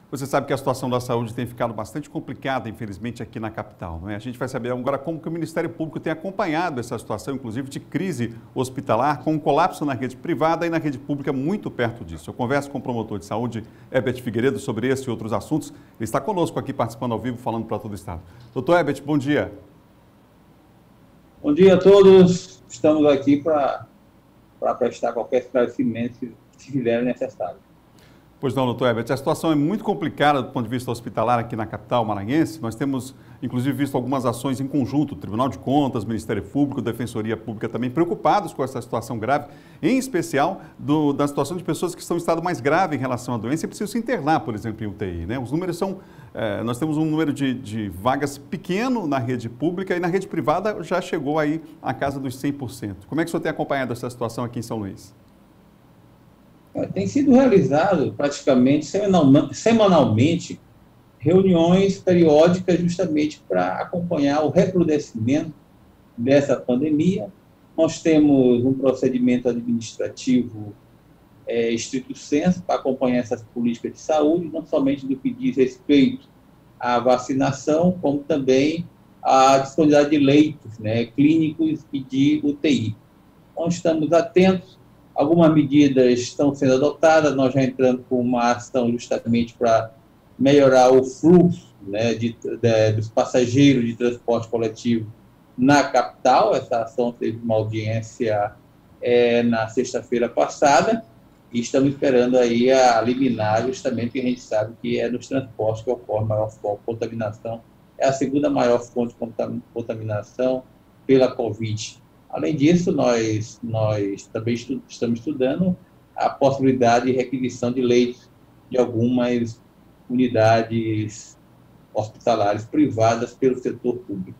Você sabe que a situação da saúde tem ficado bastante complicada, infelizmente, aqui na capital, não é? A gente vai saber agora como que o Ministério Público tem acompanhado essa situação, inclusive de crise hospitalar, com um colapso na rede privada e na rede pública muito perto disso. Eu converso com o promotor de saúde, Herbert Figueiredo, sobre esse e outros assuntos. Ele está conosco aqui, participando ao vivo, falando para todo o Estado. Doutor Herbert, bom dia. Bom dia a todos. Estamos aqui para prestar qualquer esclarecimento se fizer necessário. Pois não, doutor Herbert, a situação é muito complicada do ponto de vista hospitalar aqui na capital maranhense. Nós temos, inclusive, visto algumas ações em conjunto, Tribunal de Contas, Ministério Público, Defensoria Pública também, preocupados com essa situação grave, em especial da situação de pessoas que estão em estado mais grave em relação à doença e precisam se internar, por exemplo, em UTI, né? Os números são, nós temos um número de vagas pequeno na rede pública e na rede privada já chegou aí à casa dos 100%. Como é que o senhor tem acompanhado essa situação aqui em São Luís? Tem sido realizado praticamente semanalmente reuniões periódicas justamente para acompanhar o recrudescimento dessa pandemia. Nós temos um procedimento administrativo estrito sensu para acompanhar essas políticas de saúde, não somente do que diz respeito à vacinação, como também à disponibilidade de leitos, né, clínicos e de UTI. Então, estamos atentos. Algumas medidas estão sendo adotadas, nós já entramos com uma ação justamente para melhorar o fluxo, né, dos passageiros de transporte coletivo na capital. Essa ação teve uma audiência na sexta-feira passada e estamos esperando aí a liminar, justamente porque a gente sabe que é nos transportes que ocorre maior contaminação. É a segunda maior fonte de contaminação pela Covid. Além disso, nós também estamos estudando a possibilidade de requisição de leitos de algumas unidades hospitalares privadas pelo setor público.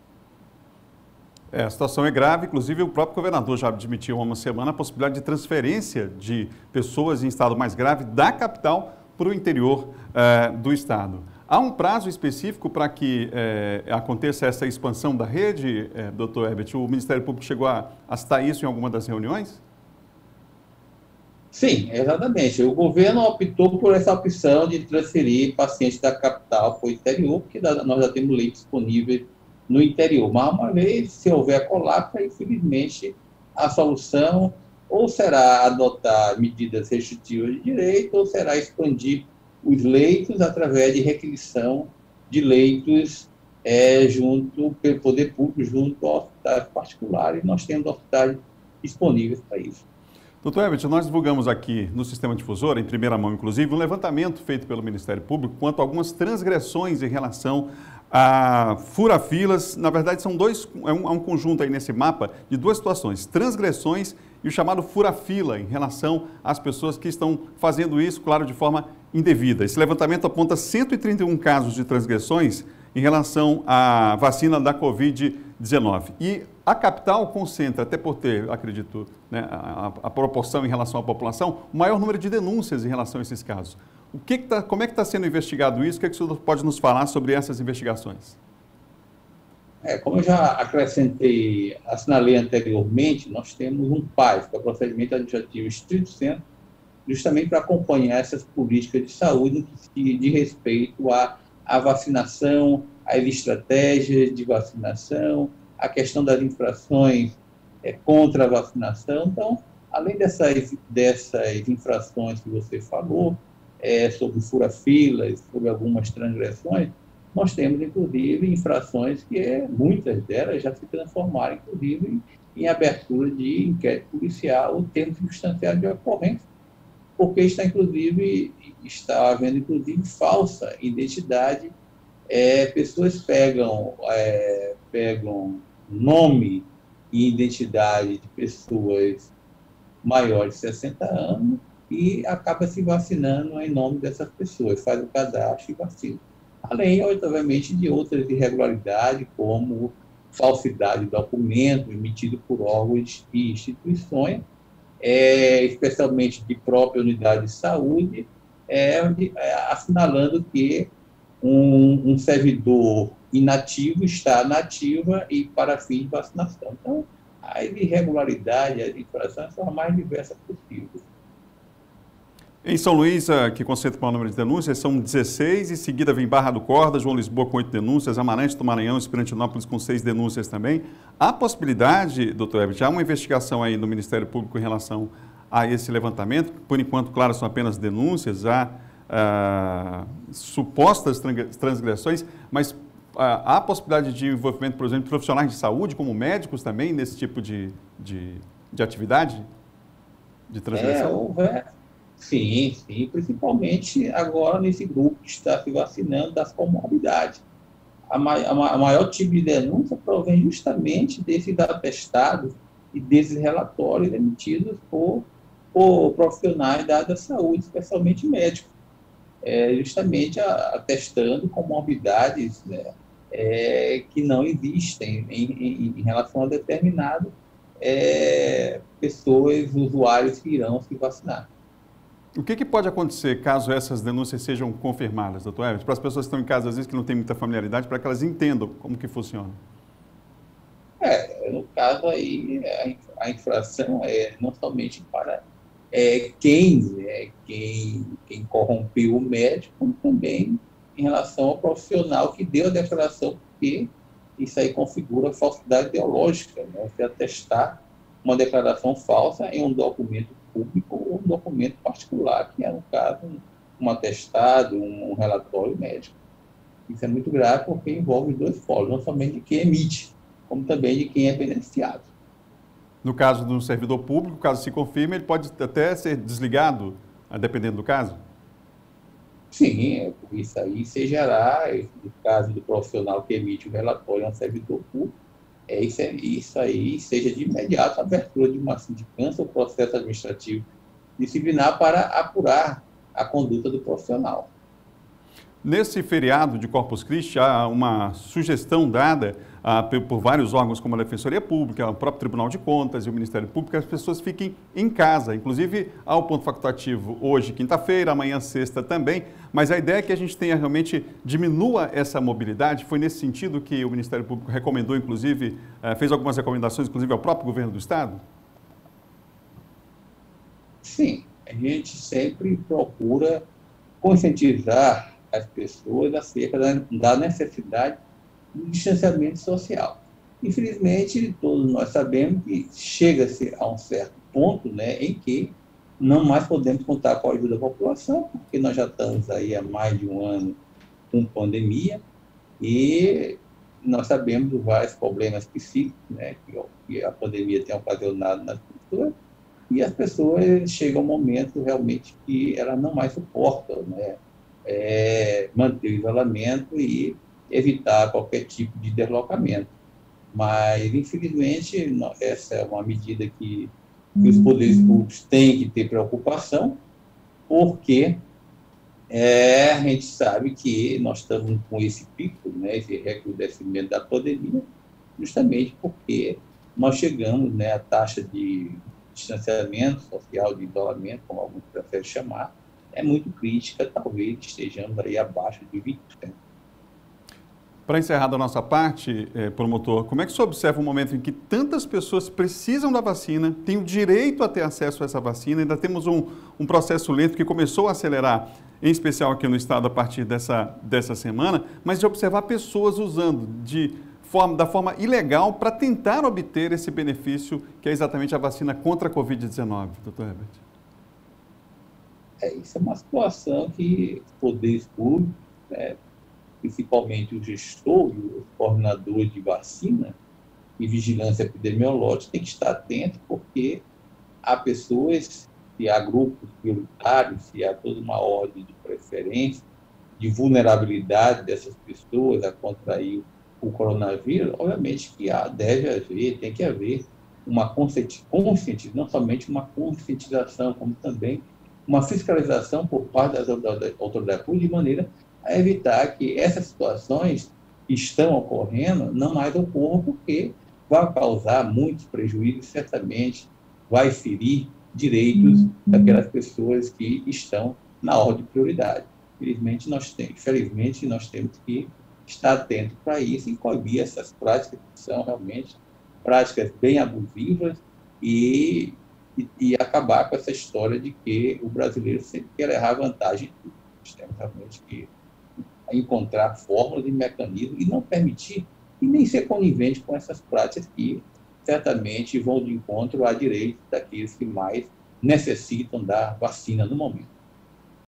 A situação é grave, inclusive o próprio governador já admitiu há uma semana a possibilidade de transferência de pessoas em estado mais grave da capital para o interior do estado. Há um prazo específico para que aconteça essa expansão da rede, doutor Herbert? O Ministério Público chegou a citar isso em alguma das reuniões? Sim, exatamente. O governo optou por essa opção de transferir pacientes da capital para o interior, porque nós já temos leitos disponíveis no interior. Mas, uma vez, se houver colapso, infelizmente, a solução ou será adotar medidas restritivas de direito ou será expandir os leitos através de requisição de leitos junto pelo poder público, junto aos hospitais particulares. Nós temos hospitais disponíveis para isso. Doutor Herbert, nós divulgamos aqui no Sistema Difusor, em primeira mão inclusive, um levantamento feito pelo Ministério Público quanto a algumas transgressões em relação a fura-filas. Na verdade, são um conjunto aí nesse mapa de duas situações, transgressões e o chamado fura-fila em relação às pessoas que estão fazendo isso, claro, de forma indevida. Esse levantamento aponta 131 casos de transgressões em relação à vacina da Covid-19. E a capital concentra, até por ter, acredito, né, a proporção em relação à população, o maior número de denúncias em relação a esses casos. Como é que está sendo investigado isso? O que o senhor pode nos falar sobre essas investigações? Como eu já assinalei anteriormente, nós temos um PAS, que é o Procedimento Administrativo estrito sensu, justamente para acompanhar essas políticas de saúde no que diz respeito à vacinação, às estratégias de vacinação, a questão das infrações contra a vacinação. Então, além dessas infrações que você falou, sobre fura-filas, sobre algumas transgressões, nós temos, inclusive, infrações que muitas delas já se transformaram, inclusive, em abertura de inquérito policial, o termo circunstanciado de ocorrência, porque está havendo, inclusive, falsa identidade. Pessoas pegam nome e identidade de pessoas maiores de 60 anos e acaba se vacinando em nome dessas pessoas, faz o cadastro e vacina. Além, obviamente, de outras irregularidades, como falsidade de documento emitido por órgãos e instituições, especialmente de própria unidade de saúde, assinalando que um servidor inativo está na ativa e para fim de vacinação. Então, as irregularidades, as infrações são as mais diversas possíveis. Em São Luís, que concentra o maior número de denúncias, são 16, em seguida vem Barra do Corda, João Lisboa com 8 denúncias, Amarante do Maranhão, Esperantinópolis com 6 denúncias também. Há possibilidade, doutor Herbert, há uma investigação aí no Ministério Público em relação a esse levantamento? Por enquanto, claro, são apenas denúncias, há supostas transgressões, mas há possibilidade de envolvimento, por exemplo, de profissionais de saúde, como médicos também, nesse tipo de atividade, de transgressão? Sim, principalmente agora nesse grupo que está se vacinando das comorbidades. A maior tipo de denúncia provém justamente desses atestados e desses relatórios emitidos por profissionais da área da saúde, especialmente médicos, justamente atestando comorbidades, né, que não existem em relação a determinadas pessoas, usuários que irão se vacinar. O que pode acontecer caso essas denúncias sejam confirmadas, doutor Herbert? Para as pessoas que estão em casa, às vezes, que não têm muita familiaridade, para que elas entendam como que funciona. No caso aí, a infração é não somente para quem corrompeu o médico, como também em relação ao profissional que deu a declaração, porque isso aí configura falsidade ideológica, né? Você atestar uma declaração falsa em um documento público ou um documento particular, que é, no caso, um atestado, um relatório médico. Isso é muito grave porque envolve os dois polos, não somente de quem emite, como também de quem é beneficiado. No caso do servidor público, caso se confirme, ele pode até ser desligado, dependendo do caso? Sim, isso aí seja, no caso do profissional que emite o relatório a um servidor público, isso aí seja de imediato a abertura de uma sindicância ou processo administrativo disciplinar para apurar a conduta do profissional. Nesse feriado de Corpus Christi, há uma sugestão dada por vários órgãos, como a Defensoria Pública, o próprio Tribunal de Contas e o Ministério Público, que as pessoas fiquem em casa. Inclusive, há o ponto facultativo hoje, quinta-feira, amanhã, sexta também, mas a ideia é que a gente tenha realmente, diminua essa mobilidade. Foi nesse sentido que o Ministério Público recomendou, inclusive, fez algumas recomendações, inclusive, ao próprio governo do Estado? Sim, a gente sempre procura conscientizar as pessoas acerca da necessidade do distanciamento social. Infelizmente, todos nós sabemos que chega-se a um certo ponto, né, em que não mais podemos contar com a ajuda da população, porque nós já estamos aí há mais de um ano com pandemia e nós sabemos dos vários problemas psíquicos, né, que a pandemia tem ocasionado nas pessoas, e as pessoas chegam a um momento realmente que elas não mais suportam, né, manter o isolamento e evitar qualquer tipo de deslocamento. Mas, infelizmente, essa é uma medida que os poderes públicos têm que ter preocupação, porque a gente sabe que nós estamos com esse pico, né, esse recrudescimento da pandemia, justamente porque nós chegamos, né, à taxa de distanciamento social, de isolamento, como alguns preferem chamar, é muito crítica, talvez estejamos aí abaixo de 20%. Para encerrar da nossa parte, promotor, como é que você observa um momento em que tantas pessoas precisam da vacina, têm o direito a ter acesso a essa vacina, ainda temos um processo lento que começou a acelerar, em especial aqui no estado a partir dessa semana, mas de observar pessoas usando da forma ilegal para tentar obter esse benefício, que é exatamente a vacina contra a Covid-19, doutor Herbert? Isso é uma situação que os poderes públicos, né, principalmente o gestor e os coordenadores de vacina e vigilância epidemiológica, têm que estar atentos, porque há pessoas, se há grupos prioritários, se há toda uma ordem de preferência, de vulnerabilidade dessas pessoas a contrair o coronavírus, obviamente que tem que haver uma conscientização, não somente uma conscientização, como também uma fiscalização por parte das autoridades públicas, de maneira a evitar que essas situações que estão ocorrendo não mais ocorram, porque vai causar muitos prejuízos, certamente vai ferir direitos daquelas pessoas que estão na ordem de prioridade. Felizmente, nós temos que estar atentos para isso e coibir essas práticas que são realmente práticas bem abusivas e e acabar com essa história de que o brasileiro sempre quer levar vantagem. Nós temos realmente que encontrar fórmulas e mecanismos e não permitir e nem ser conivente com essas práticas que certamente vão de encontro a direitos daqueles que mais necessitam da vacina no momento.